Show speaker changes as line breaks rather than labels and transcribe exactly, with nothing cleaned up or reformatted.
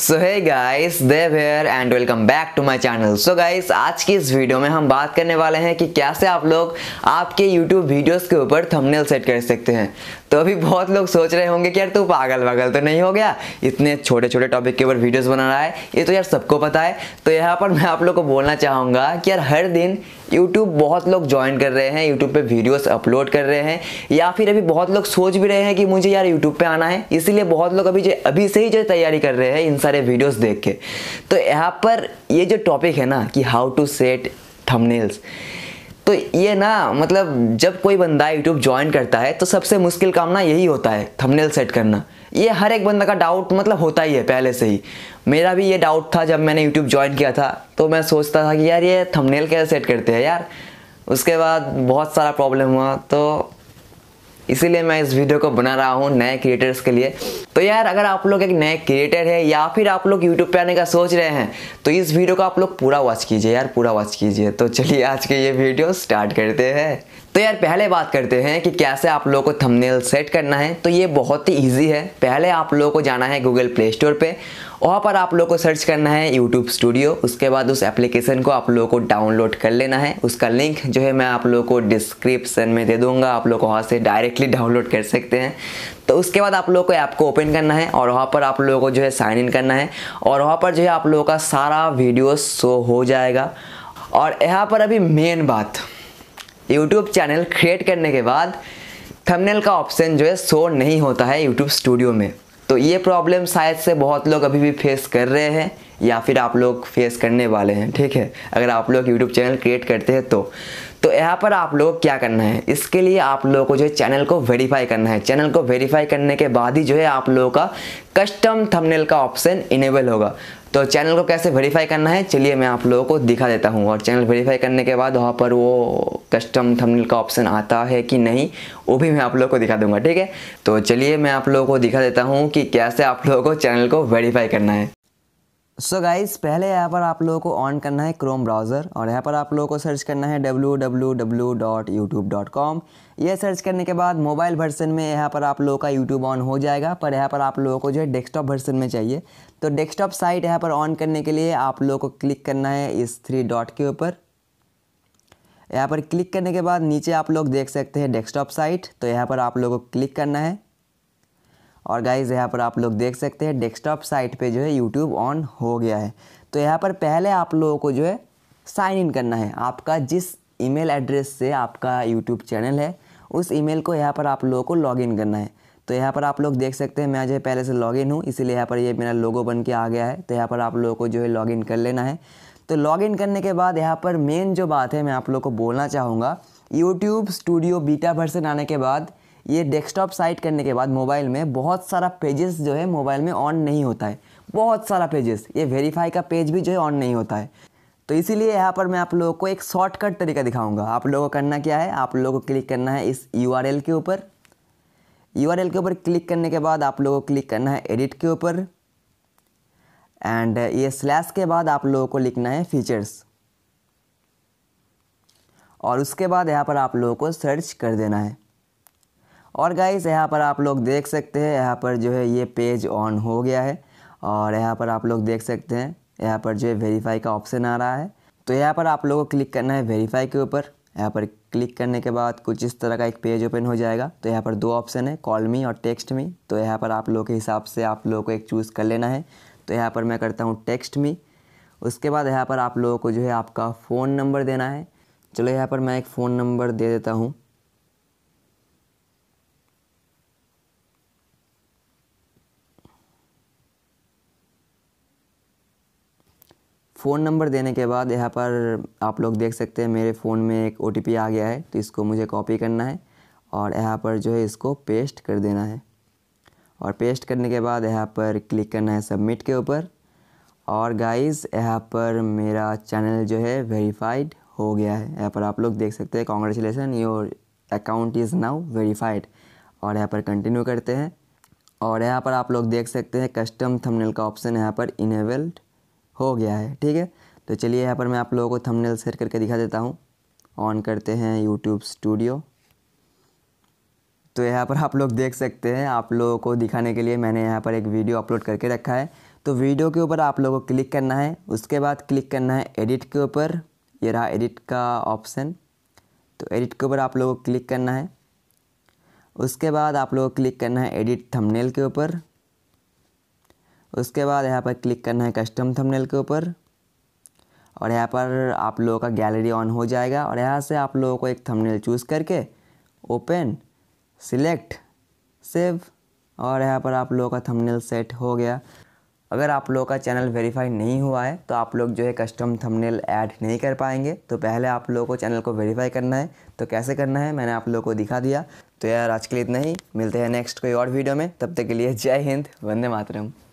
So hey guys, Dev here and welcome back to my channel. So guys, आज की इस video में हम बात करने वाले हैं कि कैसे आप लोग आपके यूट्यूब वीडियोस के ऊपर थंबनेल सेट कर सकते हैं। तो अभी बहुत लोग सोच रहे होंगे कि यार तू पागल वागल तो नहीं हो गया, इतने छोटे छोटे टॉपिक के ऊपर वीडियोस बना रहा है, ये तो यार सबको पता है। तो यहाँ पर मैं आप लोग को बोलना चाहूँगा कि यार हर दिन यूट्यूब बहुत लोग ज्वाइन कर रहे हैं, यूट्यूब पे वीडियोस अपलोड कर रहे हैं, या फिर अभी बहुत लोग सोच भी रहे हैं कि मुझे यार यूट्यूब पे आना है, इसीलिए बहुत लोग अभी जो अभी से ही जो तैयारी कर रहे हैं इन सारे वीडियोस देख के। तो यहाँ पर ये जो टॉपिक है ना कि हाउ टू सेट थंबनेल्स, तो ये ना मतलब जब कोई बंदा यूट्यूब ज्वाइन करता है तो सबसे मुश्किल काम ना यही होता है, थंबनेल सेट करना। ये हर एक बंदा का डाउट मतलब होता ही है पहले से ही। मेरा भी ये डाउट था जब मैंने यूट्यूब ज्वाइन किया था, तो मैं सोचता था कि यार ये थंबनेल कैसे सेट करते हैं यार। उसके बाद बहुत सारा प्रॉब्लम हुआ, तो इसीलिए मैं इस वीडियो को बना रहा हूँ नए क्रिएटर्स के लिए। तो यार अगर आप लोग एक नए क्रिएटर है या फिर आप लोग यूट्यूब पे आने का सोच रहे हैं तो इस वीडियो को आप लोग पूरा वॉच कीजिए यार, पूरा वॉच कीजिए। तो चलिए आज के ये वीडियो स्टार्ट करते हैं। तो यार पहले बात करते हैं कि कैसे आप लोगों को थंबनेल सेट करना है। तो ये बहुत ही ईजी है। पहले आप लोगों को जाना है गूगल प्ले स्टोर पे, वहाँ पर आप लोगों को सर्च करना है यूट्यूब स्टूडियो। उसके बाद उस एप्लीकेशन को आप लोगों को डाउनलोड कर लेना है। उसका लिंक जो है मैं आप लोगों को डिस्क्रिप्शन में दे दूंगा, आप लोग वहाँ से डायरेक्टली डाउनलोड कर सकते हैं। तो उसके बाद आप लोगों को ऐप को ओपन करना है और वहाँ पर आप लोगों को जो है साइन इन करना है, और वहाँ पर जो है आप लोगों का सारा वीडियो शो हो जाएगा। और यहाँ पर अभी मेन बात, यूट्यूब चैनल क्रिएट करने के बाद थंबनेल का ऑप्शन जो है शो नहीं होता है यूट्यूब स्टूडियो में। तो ये प्रॉब्लम शायद से बहुत लोग अभी भी फेस कर रहे हैं या फिर आप लोग फेस करने वाले हैं, ठीक है। अगर आप लोग यूट्यूब चैनल क्रिएट करते हैं तो तो यहाँ पर आप लोगों को क्या करना है, इसके लिए आप लोगों को जो है चैनल को वेरीफाई करना है। चैनल को वेरीफाई करने के बाद ही जो है आप लोगों का कस्टम थंबनेल का ऑप्शन इनेबल होगा। तो चैनल को कैसे वेरीफाई करना है चलिए मैं आप लोगों को दिखा देता हूँ। और चैनल वेरीफाई करने के बाद वहाँ पर वो कस्टम थंबनेल का ऑप्शन आता है कि नहीं, वो भी मैं आप लोगों को दिखा दूंगा, ठीक है। तो चलिए मैं आप लोगों को दिखा देता हूँ कि कैसे आप लोगों को चैनल को वेरीफाई करना है। सो so गाइस, पहले यहाँ पर आप लोगों को ऑन करना है क्रोम ब्राउज़र, और यहाँ पर आप लोगों को सर्च करना है W W W dot YouTube dot com. ये सर्च करने के बाद मोबाइल वर्जन में यहाँ पर आप लोगों का यूट्यूब ऑन हो जाएगा, पर यहाँ पर आप लोगों को जो है डेस्कटॉप वर्जन में चाहिए। तो डेस्कटॉप साइट यहाँ पर ऑन करने के लिए आप लोगों को क्लिक करना है इस थ्री डॉट के ऊपर। यहाँ पर क्लिक करने के बाद नीचे आप लोग देख सकते हैं डेस्कटॉप साइट, तो यहाँ पर आप लोगों को क्लिक करना है। और गाइज यहाँ पर आप लोग देख सकते हैं डेस्कटॉप साइट पे जो है यूट्यूब ऑन हो गया है। तो यहाँ पर पहले आप लोगों को जो है साइन इन करना है। आपका जिस ईमेल एड्रेस से आपका यूट्यूब चैनल है उस ईमेल को यहाँ पर आप लोगों को लॉगिन करना है। तो यहाँ पर आप लोग देख सकते हैं मैं जो है पहले से लॉगिन हूँ, इसीलिए यहाँ पर ये मेरा लोगो बन के आ गया है। तो यहाँ पर आप लोगों को जो है लॉगिन कर लेना है। तो लॉगिन करने के बाद यहाँ पर मेन जो बात है मैं आप लोगों को बोलना चाहूँगा, यूट्यूब स्टूडियो बीटा वर्जन आने के बाद ये डेस्कटॉप साइट करने के बाद मोबाइल में बहुत सारा पेजेस जो है मोबाइल में ऑन नहीं होता है। बहुत सारा पेजेस, ये वेरीफाई का पेज भी जो है ऑन नहीं होता है। तो इसीलिए यहाँ पर मैं आप लोगों को एक शॉर्टकट तरीका दिखाऊंगा। आप लोगों को करना क्या है, आप लोगों को क्लिक करना है इस यूआरएल के ऊपर। यूआरएल के ऊपर क्लिक करने के बाद आप लोगों को क्लिक करना है एडिट के ऊपर, एंड ये स्लैश के बाद आप लोगों को लिखना है फीचर्स, और उसके बाद यहाँ पर आप लोगों को सर्च कर देना है। और गाइस यहाँ पर आप लोग देख सकते हैं यहाँ पर जो है ये पेज ऑन हो गया है। और यहाँ पर आप लोग देख सकते हैं यहाँ पर जो है वेरीफाई का ऑप्शन आ रहा है। तो यहाँ पर आप लोगों को क्लिक करना है वेरीफाई के ऊपर। यहाँ पर क्लिक करने के बाद कुछ इस तरह का एक पेज ओपन हो जाएगा। तो यहाँ पर दो ऑप्शन है, कॉल मी और टेक्स्ट मी। तो यहाँ पर आप लोगों के हिसाब से आप लोगों को एक चूज़ कर लेना है। तो यहाँ पर मैं करता हूँ टेक्स्ट मी। उसके बाद यहाँ पर आप लोगों को जो है आपका फ़ोन नंबर देना है। चलो यहाँ पर मैं एक फ़ोन नंबर दे देता हूँ। फ़ोन नंबर देने के बाद यहाँ पर आप लोग देख सकते हैं मेरे फ़ोन में एक ओटीपी आ गया है। तो इसको मुझे कॉपी करना है और यहाँ पर जो है इसको पेस्ट कर देना है। और पेस्ट करने के बाद यहाँ पर क्लिक करना है सबमिट के ऊपर। और गाइस यहाँ पर मेरा चैनल जो है वेरीफाइड हो गया है। यहाँ पर आप लोग देख सकते हैं congratulation, your account is now verified. और यहाँ पर कंटिन्यू करते हैं। और यहाँ पर आप लोग देख सकते हैं कस्टम थंबनेल का ऑप्शन यहाँ पर इनेबल्ड हो गया है, ठीक है। तो चलिए यहाँ पर मैं आप लोगों को थंबनेल सेट करके दिखा देता हूँ। ऑन करते हैं यूट्यूब स्टूडियो। तो यहाँ पर आप लोग देख सकते हैं, आप लोगों को दिखाने के लिए मैंने यहाँ पर एक वीडियो अपलोड करके रखा है। तो वीडियो के ऊपर आप लोगों को क्लिक करना है, उसके बाद क्लिक करना है एडिट के ऊपर। ये रहा एडिट का ऑप्शन, तो एडिट के ऊपर आप लोगों को क्लिक करना है। उसके बाद आप लोगों को क्लिक करना है एडिट थंबनेल के ऊपर। उसके बाद यहाँ पर क्लिक करना है कस्टम थंबनेल के ऊपर और यहाँ पर आप लोगों का गैलरी ऑन हो जाएगा और यहाँ से आप लोगों को एक थंबनेल चूज़ करके ओपन, सिलेक्ट, सेव और यहाँ पर आप लोगों का थंबनेल सेट हो गया। अगर आप लोगों का चैनल वेरीफाई नहीं हुआ है तो आप लोग जो है कस्टम थंबनेल ऐड नहीं कर पाएंगे। तो पहले आप लोगों को चैनल को वेरीफाई करना है। तो कैसे करना है मैंने आप लोगों को दिखा दिया। तो यार आज के लिए इतना ही, मिलते हैं नेक्स्ट कोई और वीडियो में। तब तक के लिए जय हिंद, वंदे मातरम।